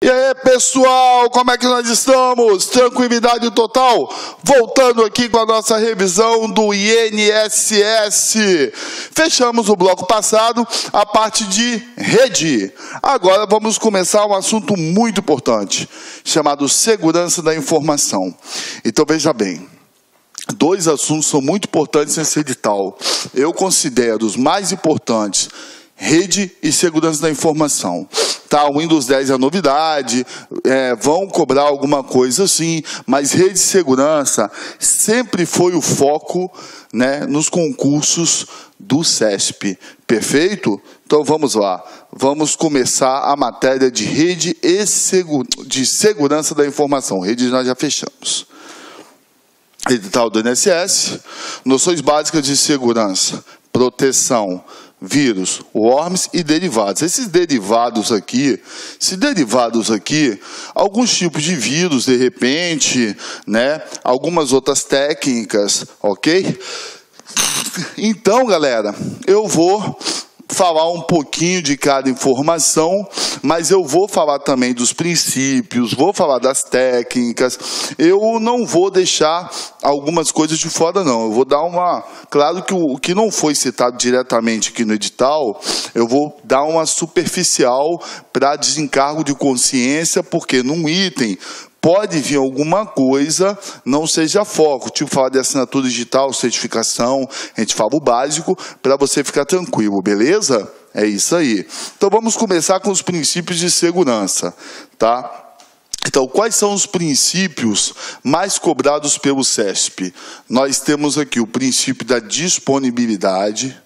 E aí, pessoal, como é que nós estamos? Tranquilidade total? Voltando aqui com a nossa revisão do INSS. Fechamos o bloco passado, a parte de rede. Agora vamos começar um assunto muito importante, chamado segurança da informação. Então, veja bem. Dois assuntos são muito importantes nesse edital. Eu considero os mais importantes: rede e segurança da informação. Tá, o Windows 10 é a novidade, vão cobrar alguma coisa assim, mas rede e segurança sempre foi o foco, né, nos concursos do CESP. Perfeito? Então vamos lá. Vamos começar a matéria de rede e de segurança da informação. Rede nós já fechamos. Edital do INSS, noções básicas de segurança, proteção, vírus, worms e derivados. Esses derivados aqui, alguns tipos de vírus, de repente, né, algumas outras técnicas, ok? Então, galera, eu vou falar um pouquinho de cada informação, mas eu vou falar também dos princípios, vou falar das técnicas. Eu não vou deixar algumas coisas de fora, não. Eu vou dar uma... Claro que o que não foi citado diretamente aqui no edital, eu vou dar uma superficial para desencargo de consciência, porque num item pode vir alguma coisa, não seja foco, tipo falar de assinatura digital, certificação, a gente fala o básico, para você ficar tranquilo, beleza? É isso aí. Então vamos começar com os princípios de segurança, tá? Então, quais são os princípios mais cobrados pelo CESP? Nós temos aqui o princípio da disponibilidade,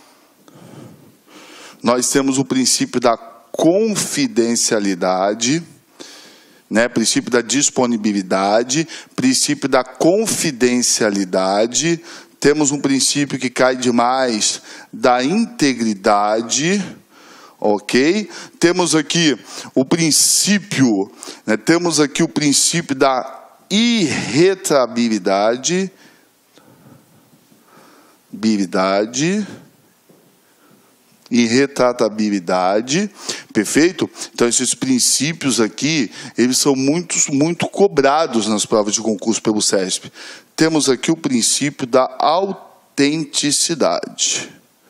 nós temos o princípio da confidencialidade, né, princípio da disponibilidade, princípio da confidencialidade, temos um princípio que cai demais da integridade, ok? Temos aqui o princípio, né, da irretratabilidade, perfeito? Então, esses princípios aqui, eles são muito cobrados nas provas de concurso pelo CESP. Temos aqui o princípio da autenticidade.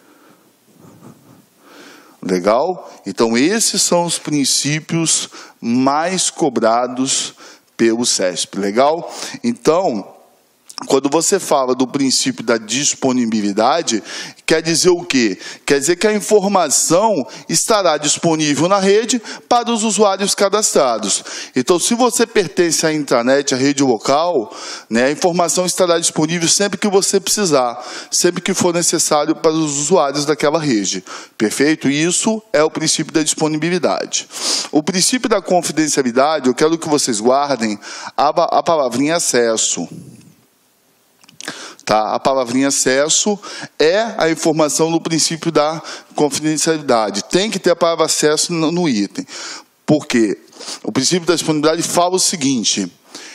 Legal? Então, esses são os princípios mais cobrados pelo CESP. Legal? Então, quando você fala do princípio da disponibilidade, quer dizer o quê? Quer dizer que a informação estará disponível na rede para os usuários cadastrados. Então, se você pertence à intranet, à rede local, né, a informação estará disponível sempre que você precisar, sempre que for necessário para os usuários daquela rede. Perfeito? Isso é o princípio da disponibilidade. O princípio da confidencialidade, eu quero que vocês guardem a palavrinha acesso. Tá? A palavrinha acesso é a informação no princípio da confidencialidade. Tem que ter a palavra acesso no item. Por quê? O princípio da disponibilidade fala o seguinte: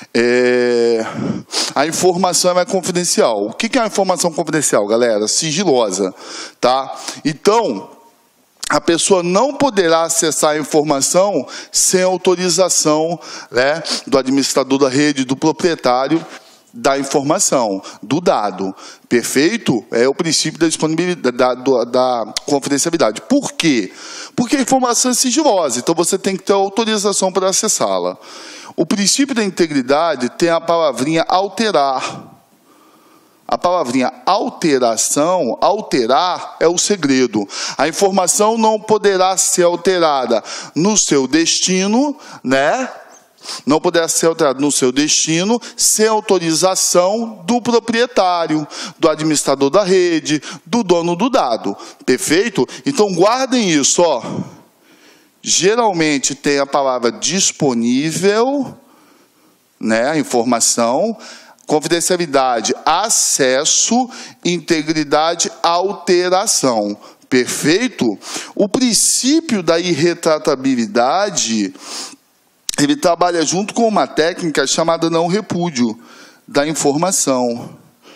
a informação é confidencial. O que é a informação confidencial, galera? Sigilosa. Tá? Então, a pessoa não poderá acessar a informação sem autorização, né, do administrador da rede, do proprietário da informação, do dado. Perfeito? É o princípio da disponibilidade, da confidencialidade. Por quê? Porque a informação é sigilosa, então você tem que ter autorização para acessá-la. O princípio da integridade tem a palavrinha alterar. A palavrinha alteração, alterar é o segredo. A informação não poderá ser alterada no seu destino, né? Não poderá ser alterado no seu destino sem autorização do proprietário, do administrador da rede, do dono do dado. Perfeito? Então, guardem isso, ó. Geralmente tem a palavra disponível, né, a informação, confidencialidade, acesso, integridade, alteração. Perfeito? O princípio da irretratabilidade, ele trabalha junto com uma técnica chamada não repúdio da informação.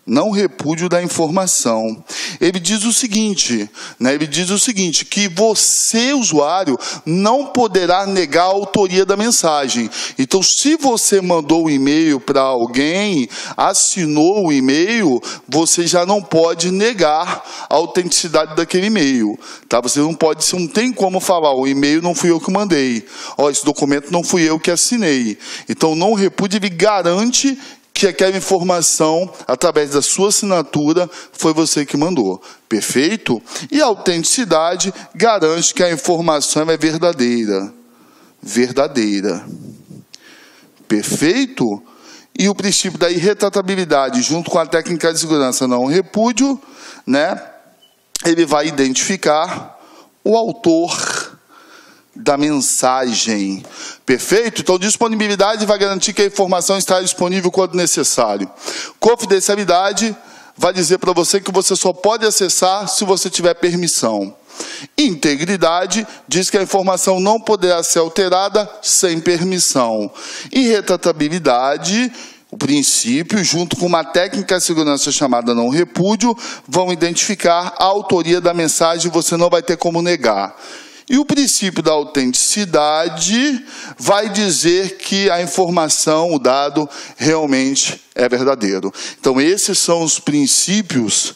não repúdio da informação. Ele diz o seguinte, né? Ele diz o seguinte, que você, usuário, não poderá negar a autoria da mensagem. Então, se você mandou o e-mail para alguém, assinou o e-mail, você já não pode negar a autenticidade daquele e-mail. Tá? Você não tem como falar, o e-mail não fui eu que mandei. Ó, esse documento não fui eu que assinei. Então, não repúdio, ele garante que aquela informação, através da sua assinatura, foi você que mandou. Perfeito? E a autenticidade garante que a informação é verdadeira. Verdadeira. Perfeito? E o princípio da irretratabilidade, junto com a técnica de segurança não repúdio, né? Ele vai identificar o autor da mensagem. Perfeito? Então, disponibilidade vai garantir que a informação estará disponível quando necessário. Confidencialidade vai dizer para você que você só pode acessar se você tiver permissão. Integridade diz que a informação não poderá ser alterada sem permissão. Irretratabilidade, o princípio, junto com uma técnica de segurança chamada não repúdio, vão identificar a autoria da mensagem e você não vai ter como negar. E o princípio da autenticidade vai dizer que a informação, o dado, realmente é verdadeiro. Então, esses são os princípios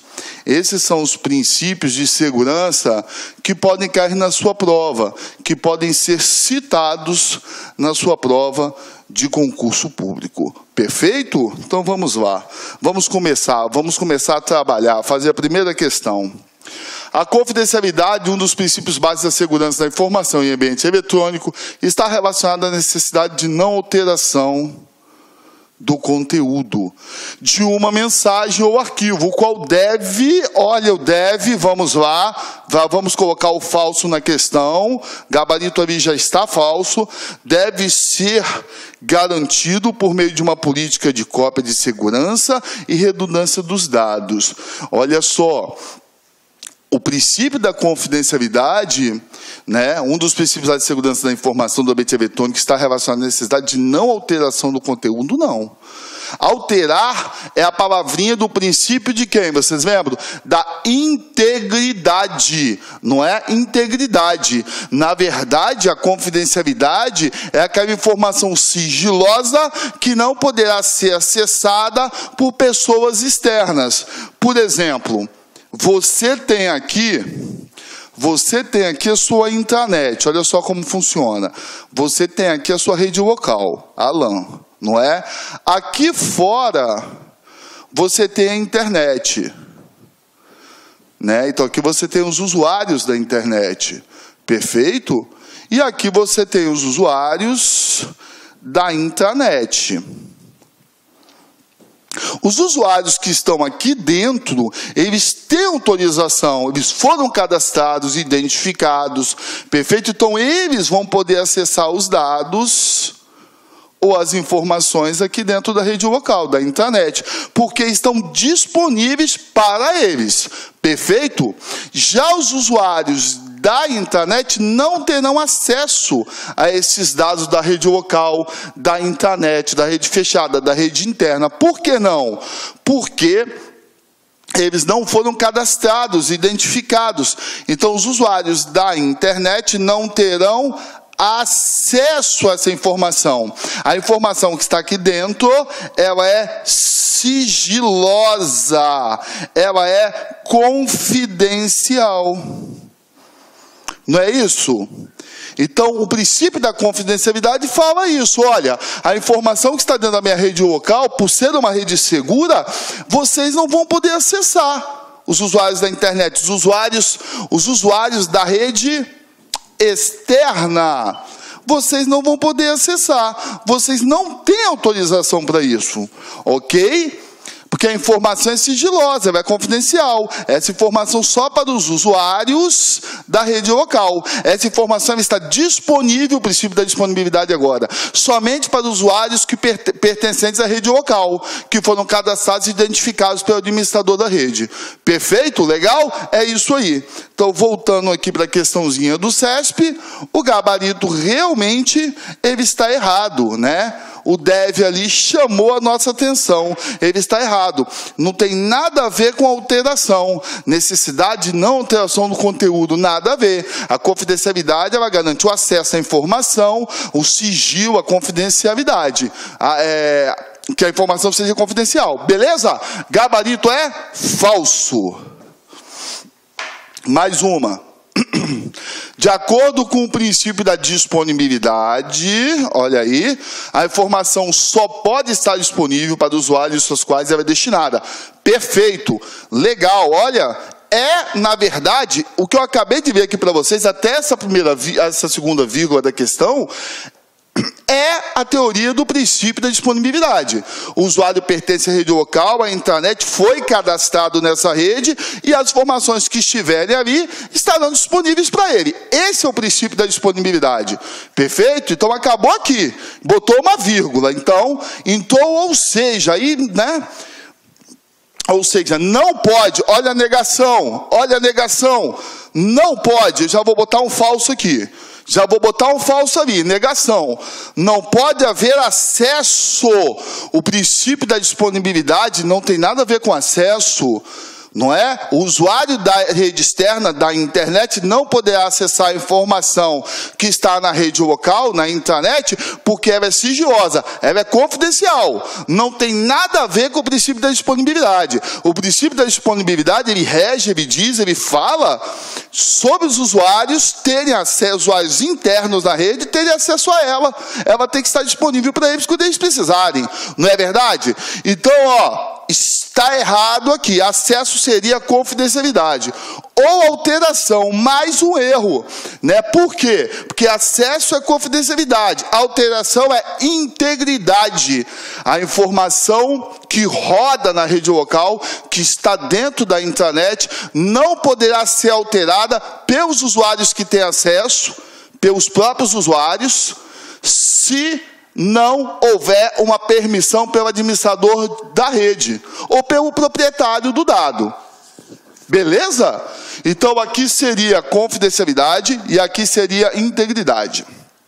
de segurança que podem cair na sua prova, que podem ser citados na sua prova de concurso público. Perfeito? Então, vamos lá. Vamos começar a trabalhar, fazer a primeira questão. A confidencialidade, um dos princípios básicos da segurança da informação em ambiente eletrônico, está relacionada à necessidade de não alteração do conteúdo de uma mensagem ou arquivo, o qual vamos lá, vamos colocar o falso na questão, gabarito ali já está falso, deve ser garantido por meio de uma política de cópia de segurança e redundância dos dados. Olha só, o princípio da confidencialidade, né, um dos princípios da segurança da informação do ambiente eletrônico está relacionado à necessidade de não alteração do conteúdo, não. Alterar é a palavrinha do princípio de quem? Vocês lembram? Da integridade, não é integridade. Na verdade, a confidencialidade é aquela informação sigilosa que não poderá ser acessada por pessoas externas. Por exemplo, você tem aqui a sua intranet, olha só como funciona. Você tem aqui a sua rede local, a LAN, não é? Aqui fora, você tem a internet, né? Então, aqui você tem os usuários da internet, perfeito? E aqui você tem os usuários da intranet. Os usuários que estão aqui dentro, eles têm autorização, eles foram cadastrados, identificados, perfeito? Então, eles vão poder acessar os dados ou as informações aqui dentro da rede local, da intranet, porque estão disponíveis para eles, perfeito? Já os usuários da intranet não terão acesso a esses dados da rede local, da intranet, da rede fechada, da rede interna. Por que não? Porque eles não foram cadastrados, identificados. Então, os usuários da internet não terão acesso a essa informação. A informação que está aqui dentro, ela é sigilosa, ela é confidencial. Não é isso? Então, o princípio da confidencialidade fala isso. Olha, a informação que está dentro da minha rede local, por ser uma rede segura, vocês não vão poder acessar. Os usuários da internet, os usuários da rede externa, vocês não vão poder acessar. Vocês não têm autorização para isso. Ok? Porque a informação é sigilosa, ela é confidencial. Essa informação só para os usuários da rede local. Essa informação está disponível, o princípio da disponibilidade agora, somente para os usuários que pertencentes à rede local, que foram cadastrados e identificados pelo administrador da rede. Perfeito? Legal? É isso aí. Então, voltando aqui para a questãozinha do CESP, o gabarito realmente ele está errado, né? o deve ali chamou a nossa atenção. Ele está errado. Não tem nada a ver com alteração. Necessidade de não alteração do conteúdo, nada a ver. A confidencialidade, ela garante o acesso à informação, o sigilo, a confidencialidade. Que a informação seja confidencial. Beleza? Gabarito é falso. Mais uma. De acordo com o princípio da disponibilidade, olha aí, a informação só pode estar disponível para os usuários aos quais ela é destinada. Perfeito, legal, olha, na verdade, o que eu acabei de ver aqui para vocês, até essa segunda vírgula da questão, é a teoria do princípio da disponibilidade. O usuário pertence à rede local, a intranet foi cadastrado nessa rede e as informações que estiverem ali estarão disponíveis para ele. Esse é o princípio da disponibilidade. Perfeito? Então acabou aqui. Botou uma vírgula. Então, ou seja, aí, né? Ou seja, não pode, olha a negação, não pode, eu já vou botar um falso aqui. Já vou botar um falso ali, negação. Não pode haver acesso. O princípio da disponibilidade não tem nada a ver com acesso. Não é? O usuário da rede externa, da internet, não poderá acessar a informação que está na rede local, na intranet, porque ela é sigilosa, ela é confidencial. Não tem nada a ver com o princípio da disponibilidade. O princípio da disponibilidade, ele rege, ele diz, ele fala sobre os usuários terem acesso, usuários internos na rede, terem acesso a ela. Ela tem que estar disponível para eles quando eles precisarem. Não é verdade? Então, está errado aqui. Acesso seria confidencialidade. Ou alteração, mais um erro. Né? Por quê? Porque acesso é confidencialidade. Alteração é integridade. A informação que roda na rede local, que está dentro da intranet, não poderá ser alterada pelos usuários que têm acesso, pelos próprios usuários, se não houver uma permissão pelo administrador da rede ou pelo proprietário do dado. Beleza? Então aqui seria confidencialidade e aqui seria integridade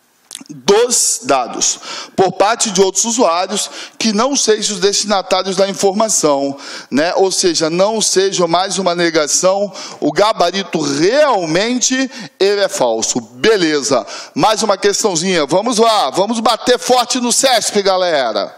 dos dados por parte de outros usuários que não sejam os destinatários da informação, né? Ou seja, não seja mais uma negação, o gabarito realmente ele é falso. Beleza, mais uma questãozinha, vamos lá, vamos bater forte no CESP, galera.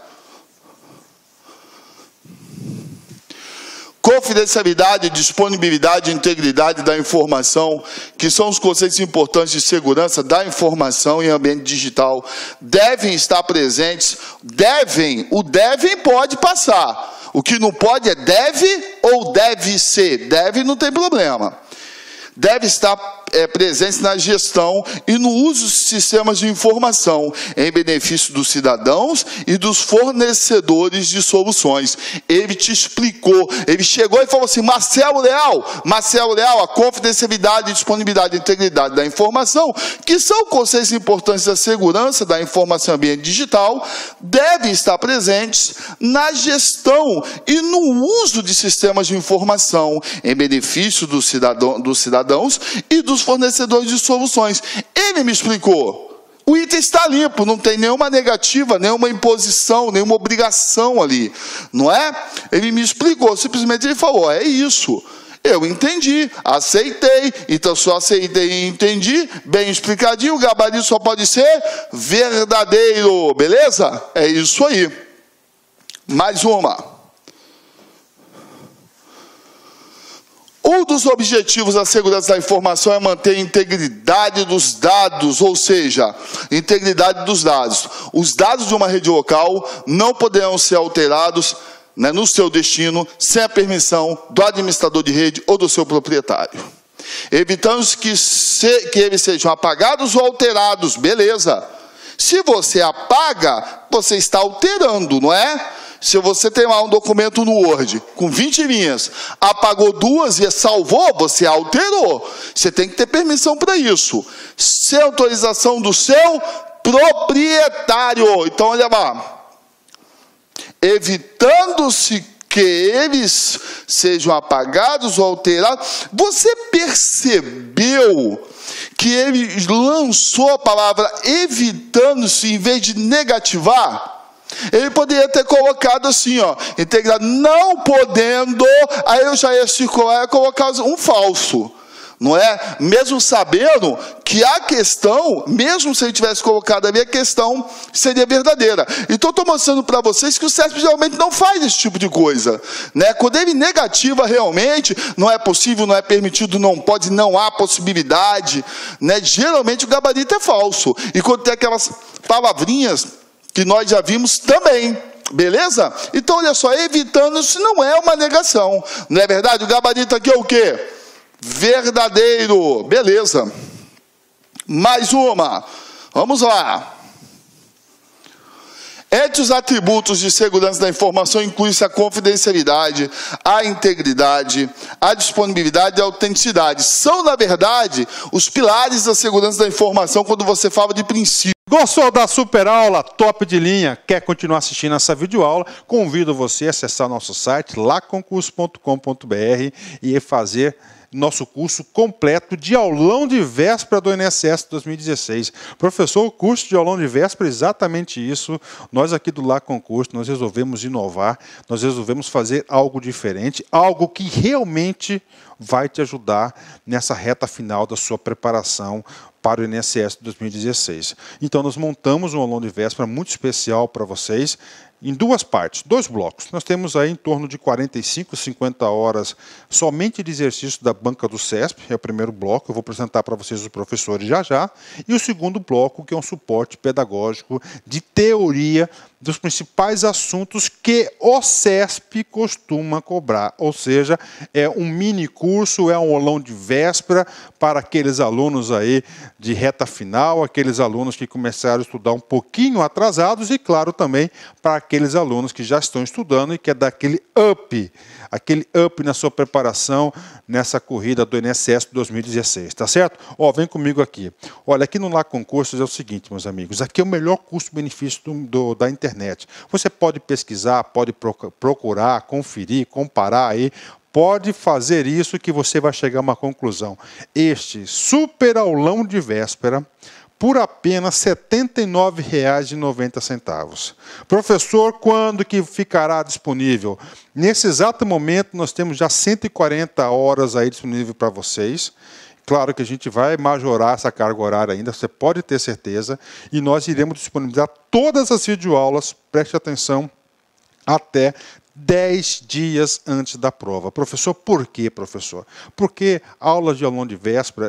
Confidencialidade, disponibilidade e integridade da informação, que são os conceitos importantes de segurança da informação em ambiente digital, devem estar presentes. O devem pode passar. O que não pode é deve ou deve ser. Deve não tem problema. Deve estar presente na gestão e no uso de sistemas de informação, em benefício dos cidadãos e dos fornecedores de soluções. Ele te explicou, ele chegou e falou assim, Marcelo Leal, a confidencialidade, disponibilidade e integridade da informação, que são conceitos importantes da segurança da informação em ambiente digital, devem estar presentes na gestão e no uso de sistemas de informação, em benefício dos cidadãos e dos fornecedores de soluções. Ele me explicou. O item está limpo, não tem nenhuma negativa, nenhuma imposição, nenhuma obrigação ali, não é? Ele me explicou, simplesmente ele falou, é isso. Eu entendi, aceitei, então só aceitei e entendi, bem explicadinho, o gabarito só pode ser verdadeiro, beleza? É isso aí. Mais uma. Um dos objetivos da segurança da informação é manter a integridade dos dados, ou seja, integridade dos dados. Os dados de uma rede local não poderão ser alterados, né, no seu destino sem a permissão do administrador de rede ou do seu proprietário. Evitando que eles sejam apagados ou alterados, beleza. Se você apaga, você está alterando, não é? Se você tem lá um documento no Word com 20 linhas, apagou 2 e salvou, você alterou. Você tem que ter permissão para isso. Sem autorização do seu proprietário. Então, olha lá. Evitando-se que eles sejam apagados ou alterados. Você percebeu que ele lançou a palavra evitando-se em vez de negativar? Ele poderia ter colocado assim, ó, integridade, não podendo, aí eu já ia circular e colocar um falso. Não é? Mesmo sabendo que a questão, mesmo se ele tivesse colocado ali, a questão seria verdadeira. Então, estou mostrando para vocês que o CESP geralmente não faz esse tipo de coisa. Né? Quando ele negativa realmente, não é possível, não é permitido, não pode, não há possibilidade. Né? Geralmente o gabarito é falso. E quando tem aquelas palavrinhas que nós já vimos também. Beleza? Então, olha só, evitando, isso não é uma negação. Não é verdade? O gabarito aqui é o quê? Verdadeiro. Beleza. Mais uma. Vamos lá. Entre os atributos de segurança da informação inclui-se a confidencialidade, a integridade, a disponibilidade e a autenticidade. São, na verdade, os pilares da segurança da informação quando você fala de princípio. Gostou da super aula, top de linha? Quer continuar assistindo essa videoaula? Convido você a acessar nosso site laconcurso.com.br e fazer nosso curso completo de aulão de véspera do INSS 2016. Professor, o curso de aulão de véspera é exatamente isso. Nós aqui do Lá Concurso, nós resolvemos inovar, nós resolvemos fazer algo diferente, algo que realmente vai te ajudar nessa reta final da sua preparação para o INSS 2016. Então, nós montamos um aulão de véspera muito especial para vocês, em duas partes, dois blocos. Nós temos aí em torno de 45, 50 horas somente de exercício da banca do CESP, é o primeiro bloco, eu vou apresentar para vocês os professores já já, e o segundo bloco, que é um suporte pedagógico de teoria dos principais assuntos que o CESP costuma cobrar, ou seja, é um mini curso, é um aulão de véspera para aqueles alunos aí de reta final, aqueles alunos que começaram a estudar um pouquinho atrasados e, claro, também para aqueles alunos que já estão estudando e quer dar aquele up na sua preparação nessa corrida do INSS 2016, tá certo? Ó, vem comigo aqui. Olha, aqui no Lá Concursos é o seguinte, meus amigos, aqui é o melhor custo-benefício da internet. Você pode pesquisar, pode procurar, conferir, comparar aí, pode fazer isso que você vai chegar a uma conclusão. Este super aulão de véspera, por apenas R$ 79,90. Professor, quando que ficará disponível? Nesse exato momento, nós temos já 140 horas aí disponível para vocês. Claro que a gente vai majorar essa carga horária ainda, você pode ter certeza, e nós iremos disponibilizar todas as videoaulas, preste atenção, até 10 dias antes da prova. Professor, por quê, professor? Porque aulas de aulão de véspera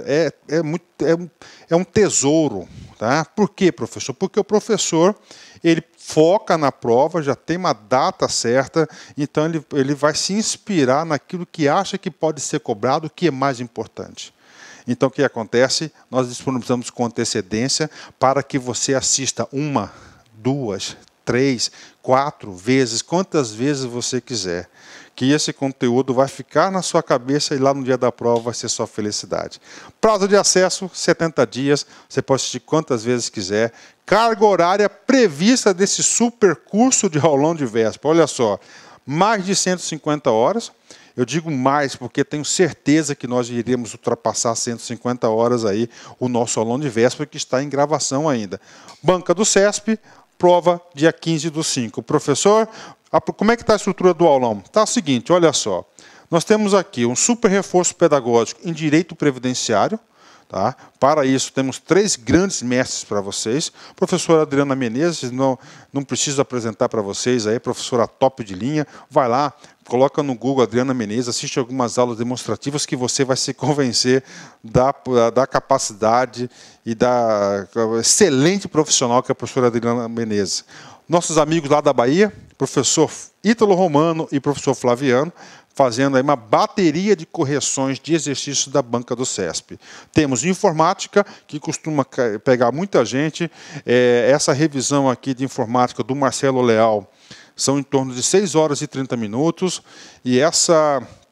é um tesouro. Tá? Por quê, professor? Porque o professor ele foca na prova, já tem uma data certa, então ele vai se inspirar naquilo que acha que pode ser cobrado, que é mais importante. Então, o que acontece? Nós disponibilizamos com antecedência para que você assista 1, 2, 3, 4 vezes, quantas vezes você quiser, que esse conteúdo vai ficar na sua cabeça e lá no dia da prova vai ser sua felicidade. Prazo de acesso, 70 dias, você pode assistir quantas vezes quiser. Carga horária prevista desse super curso de aulão de véspera, olha só, mais de 150 horas. Eu digo mais porque tenho certeza que nós iremos ultrapassar 150 horas aí o nosso aulão de véspera, que está em gravação ainda. Banca do CESP, prova dia 15/5. Professor, como é que está a estrutura do aulão? Está o seguinte, olha só. Nós temos aqui um super reforço pedagógico em direito previdenciário. Tá? Para isso, temos 3 grandes mestres para vocês. Professora Adriana Menezes, não preciso apresentar para vocês, aí, professora top de linha. Vai lá, coloca no Google Adriana Menezes, assiste algumas aulas demonstrativas que você vai se convencer da capacidade e da excelente profissional que é a professora Adriana Menezes. Nossos amigos lá da Bahia, professor Ítalo Romano e professor Flaviano, fazendo aí uma bateria de correções de exercícios da banca do CESP. Temos informática, que costuma pegar muita gente. Essa revisão aqui de informática do Marcelo Leal são em torno de 6 horas e 30 minutos. E essa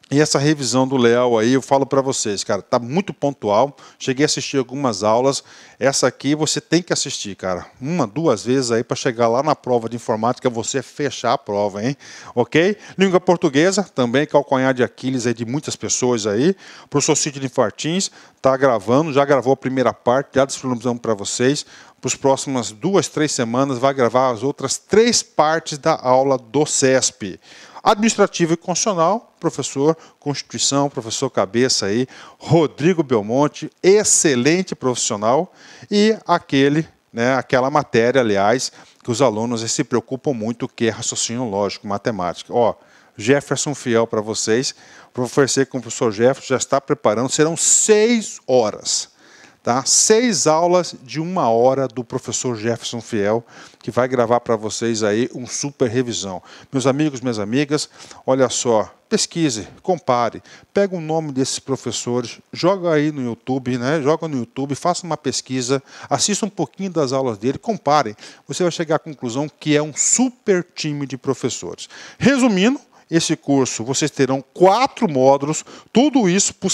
E essa revisão do Leal aí, eu falo para vocês, cara, tá muito pontual. Cheguei a assistir algumas aulas. Essa aqui você tem que assistir, cara. 1, 2 vezes aí para chegar lá na prova de informática, você fechar a prova, hein? Ok? Língua portuguesa, também calcanhar de Aquiles aí de muitas pessoas aí. O professor Sidney Martins tá gravando, já gravou a primeira parte, já disponibilizamos para vocês. Para as próximas 2, 3 semanas vai gravar as outras 3 partes da aula do CESP. Administrativo e Constitucional, professor Constituição, professor Cabeça aí, Rodrigo Belmonte, excelente profissional, e aquela matéria, aliás, que os alunos se preocupam muito, que é raciocínio lógico, matemática. Ó, Jefferson Fiel para vocês, oferecer com o professor Jefferson, já está preparando, serão 6 horas. Tá? 6 aulas de 1 hora do professor Jefferson Fiel, que vai gravar para vocês aí um super revisão. Meus amigos, minhas amigas, olha só, pesquise, compare, pega o nome desses professores, joga aí no YouTube, né? Joga no YouTube, faça uma pesquisa, assista um pouquinho das aulas dele, compare. Você vai chegar à conclusão que é um super time de professores. Resumindo, esse curso, vocês terão 4 módulos, tudo isso por R$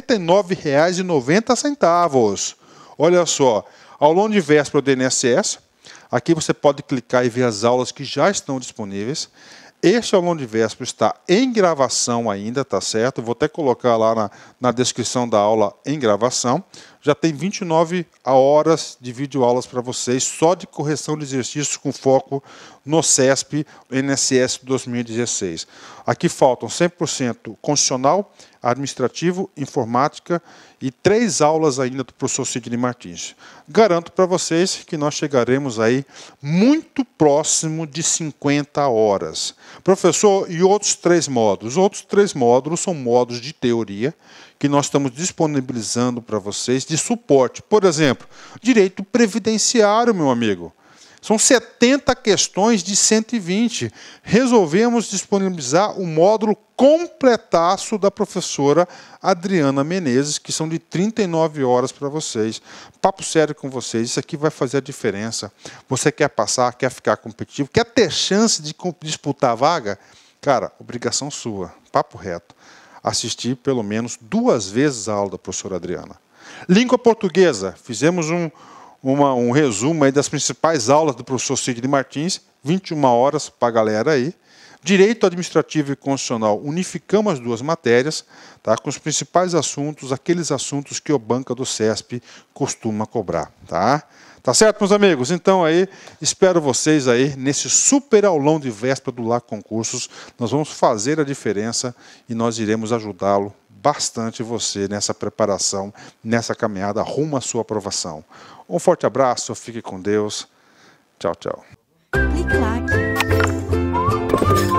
79,90. Olha só, aulão de véspera do INSS, aqui você pode clicar e ver as aulas que já estão disponíveis. Este aulão de véspera está em gravação ainda, tá certo? Vou até colocar lá na descrição da aula em gravação. Já tem 29 horas de videoaulas para vocês, só de correção de exercícios com foco no CESP INSS 2016. Aqui faltam 100% constitucional, administrativo, informática e 3 aulas ainda do professor Sidney Martins. Garanto para vocês que nós chegaremos aí muito próximo de 50 horas. Professor, e outros 3 módulos? Outros 3 módulos são módulos de teoria, que nós estamos disponibilizando para vocês de suporte. Por exemplo, direito previdenciário, meu amigo. São 70 questões de 120. Resolvemos disponibilizar o módulo completaço da professora Adriana Menezes, que são de 39 horas para vocês. Papo sério com vocês, isso aqui vai fazer a diferença. Você quer passar, quer ficar competitivo, quer ter chance de disputar a vaga? Cara, obrigação sua, papo reto. Assistir pelo menos 2 vezes a aula da professora Adriana. Língua portuguesa, fizemos um resumo aí das principais aulas do professor Sidney Martins, 21 horas para a galera aí. Direito administrativo e constitucional, unificamos as 2 matérias, tá, com os principais assuntos, aqueles assuntos que o banca do CESP costuma cobrar. Tá certo, meus amigos? Então aí, espero vocês aí nesse super aulão de véspera do LA Concursos. Nós vamos fazer a diferença e nós iremos ajudá-lo bastante você nessa preparação, nessa caminhada rumo à sua aprovação. Um forte abraço, fique com Deus. Tchau, tchau. Clique lá.